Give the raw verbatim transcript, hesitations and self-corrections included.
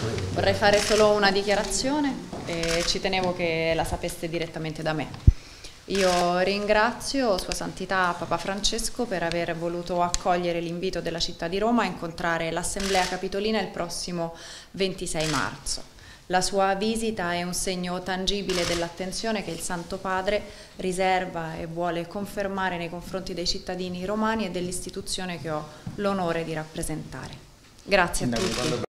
Vorrei fare solo una dichiarazione e ci tenevo che la sapeste direttamente da me. Io ringrazio Sua Santità Papa Francesco per aver voluto accogliere l'invito della città di Roma a incontrare l'Assemblea Capitolina il prossimo ventisei marzo. La sua visita è un segno tangibile dell'attenzione che il Santo Padre riserva e vuole confermare nei confronti dei cittadini romani e dell'istituzione che ho l'onore di rappresentare. Grazie a tutti.